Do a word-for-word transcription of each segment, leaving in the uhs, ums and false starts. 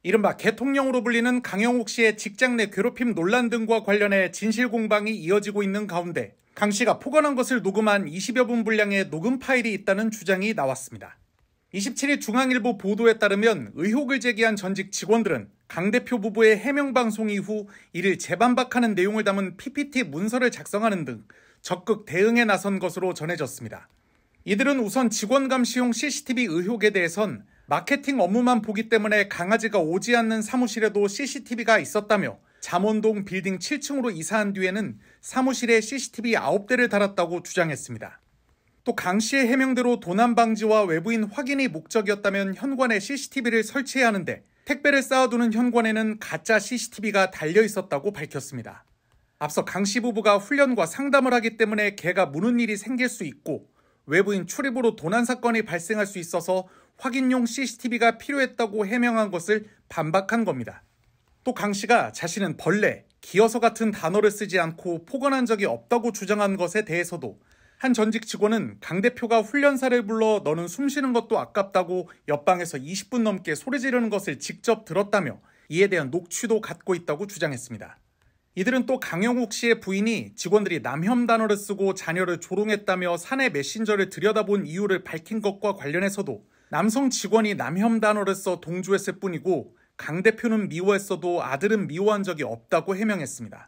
이른바 개통령으로 불리는 강영욱 씨의 직장 내 괴롭힘 논란 등과 관련해 진실 공방이 이어지고 있는 가운데 강 씨가 포건한 것을 녹음한 이십여 분 분량의 녹음 파일이 있다는 주장이 나왔습니다. 이십칠 일 중앙일보 보도에 따르면 의혹을 제기한 전직 직원들은 강 대표 부부의 해명 방송 이후 이를 재반박하는 내용을 담은 피피티 문서를 작성하는 등 적극 대응에 나선 것으로 전해졌습니다. 이들은 우선 직원 감시용 씨씨티비 의혹에 대해선 마케팅 업무만 보기 때문에 강아지가 오지 않는 사무실에도 씨씨티비가 있었다며 잠원동 빌딩 칠 층으로 이사한 뒤에는 사무실에 씨씨티비 아홉 대를 달았다고 주장했습니다. 또 강 씨의 해명대로 도난 방지와 외부인 확인이 목적이었다면 현관에 씨씨티비를 설치해야 하는데 택배를 쌓아두는 현관에는 가짜 씨씨티비가 달려 있었다고 밝혔습니다. 앞서 강 씨 부부가 훈련과 상담을 하기 때문에 개가 무는 일이 생길 수 있고 외부인 출입으로 도난 사건이 발생할 수 있어서 확인용 씨씨티비가 필요했다고 해명한 것을 반박한 겁니다. 또 강 씨가 자신은 벌레, 기어서 같은 단어를 쓰지 않고 폭언한 적이 없다고 주장한 것에 대해서도 한 전직 직원은 강 대표가 훈련사를 불러 너는 숨 쉬는 것도 아깝다고 옆방에서 이십 분 넘게 소리 지르는 것을 직접 들었다며 이에 대한 녹취도 갖고 있다고 주장했습니다. 이들은 또 강영욱 씨의 부인이 직원들이 남혐 단어를 쓰고 자녀를 조롱했다며 사내 메신저를 들여다본 이유를 밝힌 것과 관련해서도 남성 직원이 남혐 단어를 써 동조했을 뿐이고 강 대표는 미워했어도 아들은 미워한 적이 없다고 해명했습니다.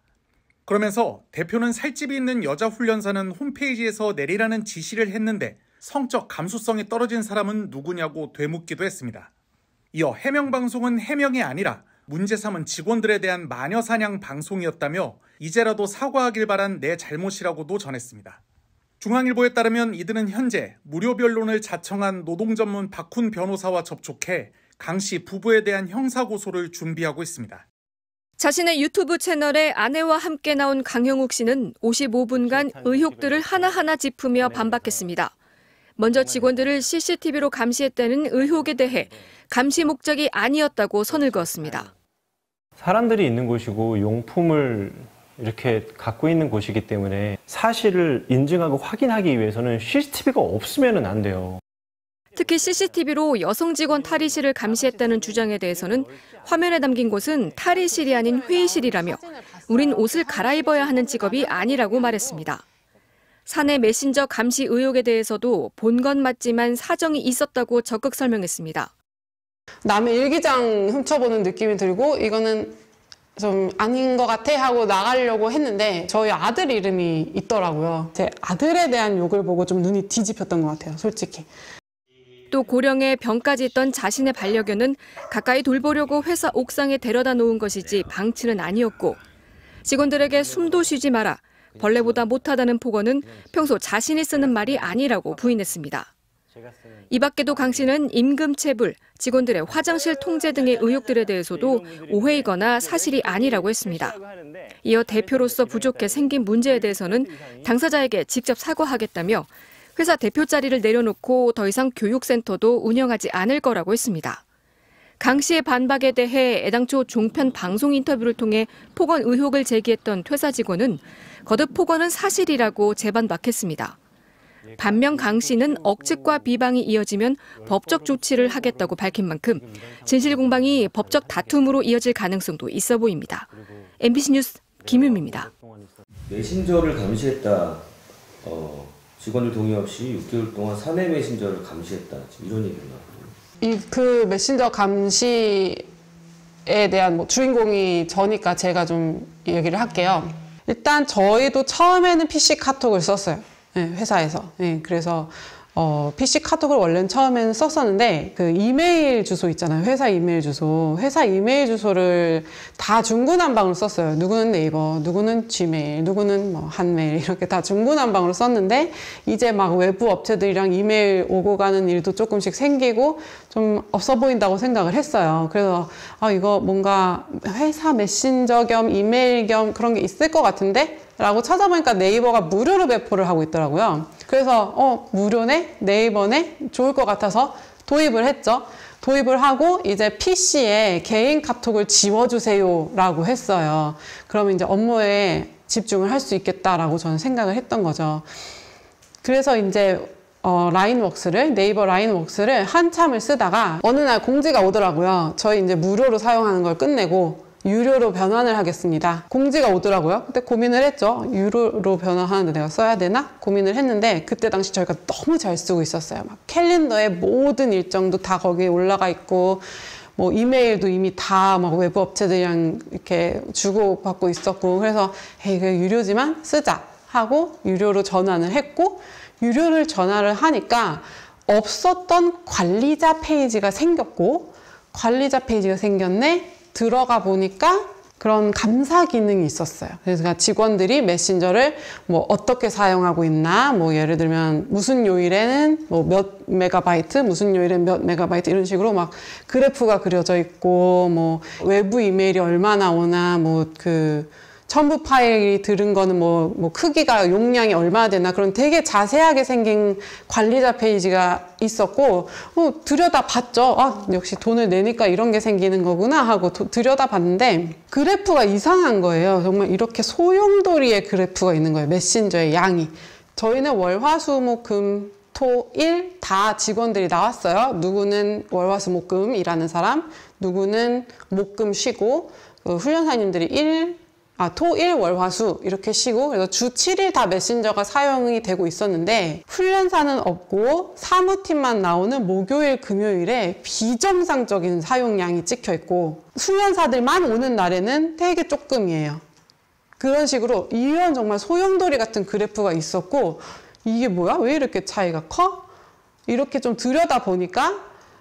그러면서 대표는 살집이 있는 여자 훈련사는 홈페이지에서 내리라는 지시를 했는데 성적 감수성이 떨어진 사람은 누구냐고 되묻기도 했습니다. 이어 해명 방송은 해명이 아니라 문제 삼은 직원들에 대한 마녀 사냥 방송이었다며 이제라도 사과하길 바란 내 잘못이라고도 전했습니다. 중앙일보에 따르면 이들은 현재 무료 변론을 자청한 노동전문 박훈 변호사와 접촉해 강 씨 부부에 대한 형사고소를 준비하고 있습니다. 자신의 유튜브 채널에 아내와 함께 나온 강영욱 씨는 오십오 분간 의혹들을 하나하나 짚으며 반박했습니다. 먼저 직원들을 씨씨티비로 감시했다는 의혹에 대해 감시 목적이 아니었다고 선을 그었습니다. 사람들이 있는 곳이고 용품을 이렇게 갖고 있는 곳이기 때문에 사실을 인증하고 확인하기 위해서는 씨씨티비가 없으면 안 돼요. 특히 씨씨티비로 여성 직원 탈의실을 감시했다는 주장에 대해서는 화면에 담긴 곳은 탈의실이 아닌 회의실이라며 우린 옷을 갈아입어야 하는 직업이 아니라고 말했습니다. 사내 메신저 감시 의혹에 대해서도 본 건 맞지만 사정이 있었다고 적극 설명했습니다. 남의 일기장 훔쳐보는 느낌이 들고 이거는 좀 아닌 것 같아 하고 나가려고 했는데 저희 아들 이름이 있더라고요. 제 아들에 대한 욕을 보고 좀 눈이 뒤집혔던 것 같아요, 솔직히. 또 고령에 병까지 있던 자신의 반려견은 가까이 돌보려고 회사 옥상에 데려다 놓은 것이지 방치는 아니었고 직원들에게 숨도 쉬지 마라, 벌레보다 못하다는 폭언은 평소 자신이 쓰는 말이 아니라고 부인했습니다. 이 밖에도 강 씨는 임금체불, 직원들의 화장실 통제 등의 의혹들에 대해서도 오해이거나 사실이 아니라고 했습니다. 이어 대표로서 부족해 생긴 문제에 대해서는 당사자에게 직접 사과하겠다며 회사 대표 자리를 내려놓고 더 이상 교육센터도 운영하지 않을 거라고 했습니다. 강 씨의 반박에 대해 애당초 종편 방송 인터뷰를 통해 폭언 의혹을 제기했던 퇴사 직원은 거듭 폭언은 사실이라고 재반박했습니다. 반면 강 씨는 억측과 비방이 이어지면 법적 조치를 하겠다고 밝힌 만큼 진실 공방이 법적 다툼으로 이어질 가능성도 있어 보입니다. 엠비씨 뉴스 김유미입니다. 메신저를 감시했다. 어, 직원들 동의 없이 육 개월 동안 사내 메신저를 감시했다. 지금 이런 얘기가 나와요. 이 그 메신저 감시에 대한 뭐 주인공이 저니까 제가 좀 얘기를 할게요. 일단 저희도 처음에는 피씨 카톡을 썼어요. 네, 회사에서. 네, 그래서 어, 피씨 카톡을 원래는 처음에는 썼었는데 그 이메일 주소 있잖아요. 회사 이메일 주소. 회사 이메일 주소를 다 중구난방으로 썼어요. 누구는 네이버, 누구는 지메일, 누구는 뭐 한메일 이렇게 다 중구난방으로 썼는데 이제 막 외부 업체들이랑 이메일 오고 가는 일도 조금씩 생기고 좀 없어 보인다고 생각을 했어요. 그래서 아, 이거 뭔가 회사 메신저 겸 이메일 겸 그런 게 있을 것 같은데? 라고 찾아보니까 네이버가 무료로 배포를 하고 있더라고요. 그래서 어 무료네? 네이버네? 좋을 것 같아서 도입을 했죠. 도입을 하고 이제 피씨에 개인 카톡을 지워주세요 라고 했어요. 그러면 이제 업무에 집중을 할 수 있겠다라고 저는 생각을 했던 거죠. 그래서 이제 어, 라인웍스를, 네이버 라인웍스를 한참을 쓰다가 어느 날 공지가 오더라고요. 저희 이제 무료로 사용하는 걸 끝내고 유료로 변환을 하겠습니다. 공지가 오더라고요. 그때 고민을 했죠. 유료로 변환하는데 내가 써야 되나? 고민을 했는데 그때 당시 저희가 너무 잘 쓰고 있었어요. 막 캘린더의 모든 일정도 다 거기에 올라가 있고 뭐 이메일도 이미 다 막 외부 업체들이랑 이렇게 주고받고 있었고 그래서 에이 그 유료지만 쓰자 하고 유료로 전환을 했고 유료를 전환을 하니까 없었던 관리자 페이지가 생겼고 관리자 페이지가 생겼네 들어가 보니까 그런 감사 기능이 있었어요. 그래서 직원들이 메신저를 뭐 어떻게 사용하고 있나, 뭐 예를 들면 무슨 요일에는 뭐 몇 메가바이트, 무슨 요일엔 몇 메가바이트 이런 식으로 막 그래프가 그려져 있고, 뭐 외부 이메일이 얼마나 오나, 뭐 그 첨부 파일이 들은 거는 뭐, 뭐 크기가 용량이 얼마나 되나 그런 되게 자세하게 생긴 관리자 페이지가 있었고 어, 들여다봤죠. 아, 역시 돈을 내니까 이런 게 생기는 거구나 하고 도, 들여다봤는데 그래프가 이상한 거예요. 정말 이렇게 소용돌이의 그래프가 있는 거예요. 메신저의 양이. 저희는 월, 화, 수, 목, 금, 토, 일 다 직원들이 나왔어요. 누구는 월, 화, 수, 목, 금 일하는 사람, 누구는 목, 금 쉬고 그 훈련사님들이 일 아, 토, 일, 월, 화, 수 이렇게 쉬고 그래서 주 칠 일 다 메신저가 사용이 되고 있었는데 훈련사는 없고 사무팀만 나오는 목요일, 금요일에 비정상적인 사용량이 찍혀 있고 훈련사들만 오는 날에는 되게 조금이에요. 그런 식으로 이런 정말 소용돌이 같은 그래프가 있었고 이게 뭐야? 왜 이렇게 차이가 커? 이렇게 좀 들여다 보니까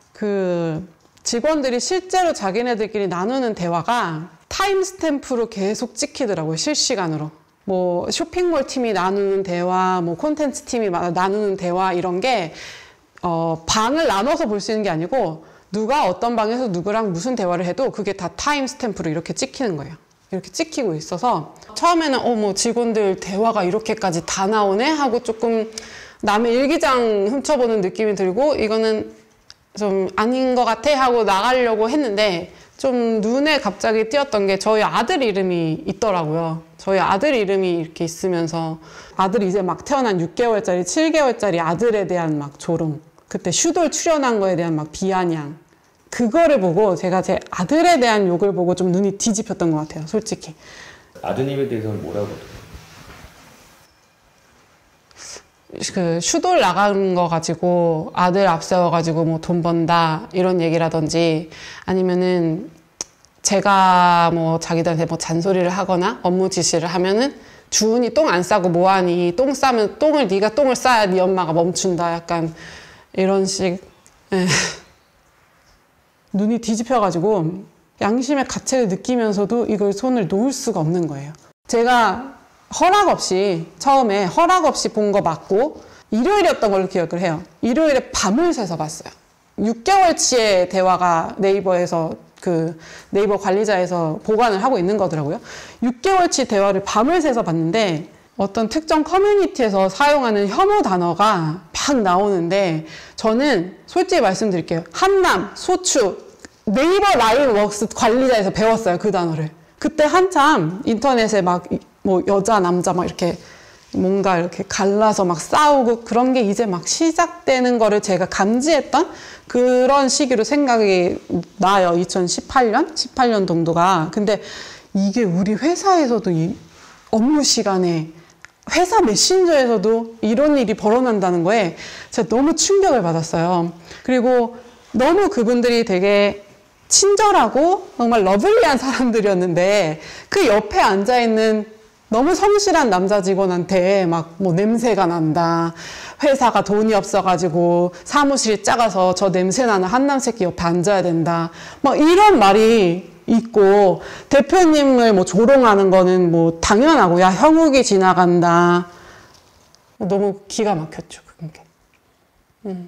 그 직원들이 실제로 자기네들끼리 나누는 대화가 타임스탬프로 계속 찍히더라고요. 실시간으로. 뭐 쇼핑몰 팀이 나누는 대화, 뭐 콘텐츠 팀이 나누는 대화 이런 게 어, 방을 나눠서 볼 수 있는 게 아니고 누가 어떤 방에서 누구랑 무슨 대화를 해도 그게 다 타임스탬프로 이렇게 찍히는 거예요. 이렇게 찍히고 있어서 처음에는 어, 뭐 직원들 대화가 이렇게까지 다 나오네 하고 조금 남의 일기장 훔쳐보는 느낌이 들고 이거는 좀 아닌 것 같아 하고 나가려고 했는데 좀 눈에 갑자기 띄었던 게 저희 아들 이름이 있더라고요. 저희 아들 이름이 이렇게 있으면서 아들이 이제 막 태어난 육 개월짜리, 칠 개월짜리 아들에 대한 막 조롱, 그때 슈돌 출연한 거에 대한 막 비아냥, 그거를 보고 제가 제 아들에 대한 욕을 보고 좀 눈이 뒤집혔던 것 같아요. 솔직히. 아드님에 대해서는 뭐라고? 그 슈돌 나간 거 가지고 아들 앞세워 가지고 뭐 돈 번다 이런 얘기라든지 아니면은 제가 뭐 자기들한테 뭐 잔소리를 하거나 업무 지시를 하면은 주은이 똥 안 싸고 뭐하니, 똥 싸면 똥을 네가 똥을 싸야 네 엄마가 멈춘다, 약간 이런 식. 에. 눈이 뒤집혀 가지고 양심의 가책을 느끼면서도 이걸 손을 놓을 수가 없는 거예요. 제가 허락 없이 처음에 허락 없이 본 거 맞고 일요일이었던 걸로 기억을 해요. 일요일에 밤을 새서 봤어요. 육 개월치의 대화가 네이버에서 그 네이버 관리자에서 보관을 하고 있는 거더라고요. 육 개월치 대화를 밤을 새서 봤는데 어떤 특정 커뮤니티에서 사용하는 혐오 단어가 막 나오는데 저는 솔직히 말씀드릴게요. 한남, 소추, 네이버 라인웍스 관리자에서 배웠어요. 그 단어를. 그때 한참 인터넷에 막 뭐 여자 남자 막 이렇게 뭔가 이렇게 갈라서 막 싸우고 그런 게 이제 막 시작되는 거를 제가 감지했던 그런 시기로 생각이 나요. 이천십팔 년? 십팔 년 정도가. 근데 이게 우리 회사에서도 이 업무 시간에 회사 메신저에서도 이런 일이 벌어난다는 거에 제가 너무 충격을 받았어요. 그리고 너무 그분들이 되게 친절하고 정말 러블리한 사람들이었는데 그 옆에 앉아있는 너무 성실한 남자 직원한테 막 뭐 냄새가 난다, 회사가 돈이 없어가지고 사무실이 작아서 저 냄새나는 한남 새끼 옆에 앉아야 된다, 막 이런 말이 있고 대표님을 뭐 조롱하는 거는 뭐 당연하고 야 형욱이 지나간다. 너무 기가 막혔죠. 그게. 음.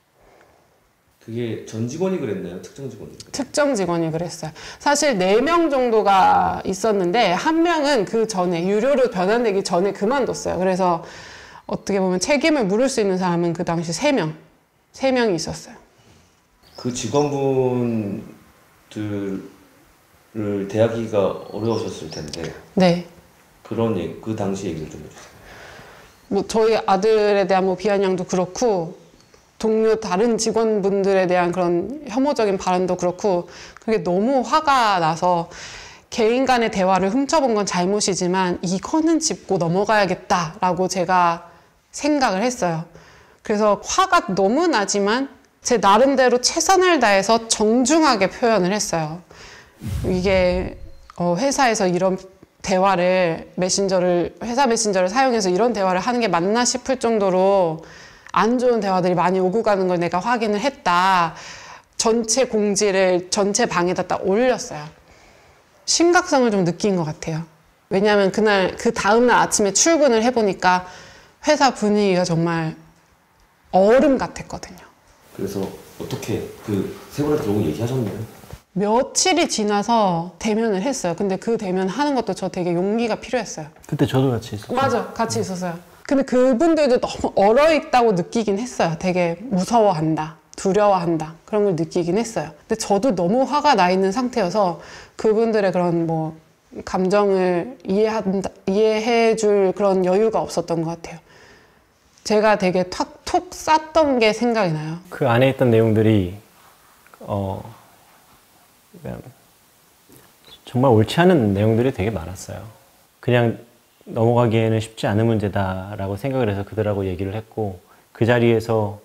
그게 전 직원이 그랬나요? 특정 직원이? 특정 직원이 그랬어요. 사실 네 명 정도가 있었는데 한 명은 그 전에 유료로 변환되기 전에 그만뒀어요. 그래서 어떻게 보면 책임을 물을 수 있는 사람은 그 당시 세 명, 세 명이 있었어요. 그 직원분들을 대하기가 어려우셨을 텐데. 네. 그런 얘기, 그 당시 얘기를 좀 해주세요. 뭐 저희 아들에 대한 뭐 비아냥도 그렇고 동료 다른 직원분들에 대한 그런 혐오적인 발언도 그렇고 그게 너무 화가 나서 개인 간의 대화를 훔쳐본 건 잘못이지만 이거는 짚고 넘어가야겠다라고 제가 생각을 했어요. 그래서 화가 너무 나지만 제 나름대로 최선을 다해서 정중하게 표현을 했어요. 이게 어 회사에서 이런 대화를 메신저를 회사 메신저를 사용해서 이런 대화를 하는 게 맞나 싶을 정도로 안 좋은 대화들이 많이 오고 가는 걸 내가 확인을 했다. 전체 공지를 전체 방에다 딱 올렸어요. 심각성을 좀 느낀 것 같아요. 왜냐하면 그날 그 다음날 아침에 출근을 해보니까 회사 분위기가 정말 얼음 같았거든요. 그래서 어떻게 그 세 분한테 결국 얘기하셨나요? 며칠이 지나서 대면을 했어요. 근데 그 대면 하는 것도 저 되게 용기가 필요했어요. 그때 저도 같이 있었어요. 맞아, 같이 있었어요. 근데 그분들도 너무 얼어있다고 느끼긴 했어요. 되게 무서워한다, 두려워한다 그런 걸 느끼긴 했어요. 근데 저도 너무 화가 나 있는 상태여서 그분들의 그런 뭐 감정을 이해한다, 이해해줄 그런 여유가 없었던 것 같아요. 제가 되게 탁 톡 쌌던 게 생각이 나요. 그 안에 있던 내용들이 어 정말 옳지 않은 내용들이 되게 많았어요. 그냥 넘어가기에는 쉽지 않은 문제다라고 생각을 해서 그들하고 얘기를 했고 그 자리에서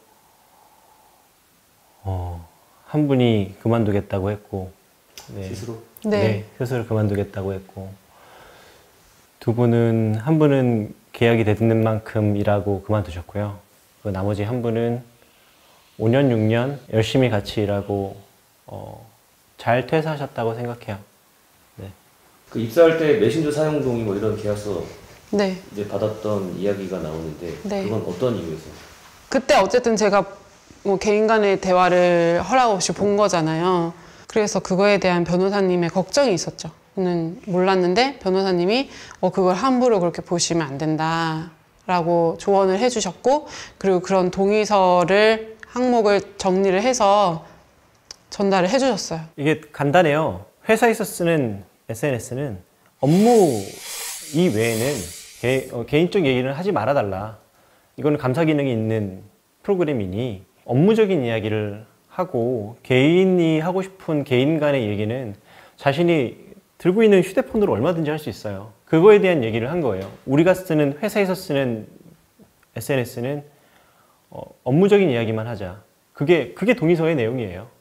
어, 한 분이 그만두겠다고 했고 네. 스스로? 네. 네, 스스로 그만두겠다고 했고 두 분은 한 분은 계약이 되는 만큼 일하고 그만두셨고요. 그 나머지 한 분은 오 년, 육 년 열심히 같이 일하고 어, 잘 퇴사하셨다고 생각해요. 네. 그 입사할 때 메신저 사용 동의 뭐 이런 계약서 네. 이제 받았던 이야기가 나오는데 네. 그건 어떤 이유에서? 그때 어쨌든 제가 뭐 개인 간의 대화를 허락 없이 본 거잖아요. 그래서 그거에 대한 변호사님의 걱정이 있었죠. 저는 몰랐는데 변호사님이 어, 그걸 함부로 그렇게 보시면 안 된다라고 조언을 해주셨고 그리고 그런 동의서를 항목을 정리를 해서 전달을 해주셨어요. 이게 간단해요. 회사에서 쓰는 에스엔에스는 업무 이외에는 개, 어, 개인적 얘기를 하지 말아달라. 이거는 감사 기능이 있는 프로그램이니 업무적인 이야기를 하고 개인이 하고 싶은 개인 간의 얘기는 자신이 들고 있는 휴대폰으로 얼마든지 할 수 있어요. 그거에 대한 얘기를 한 거예요. 우리가 쓰는 회사에서 쓰는 에스엔에스는 어, 업무적인 이야기만 하자. 그게 그게 동의서의 내용이에요.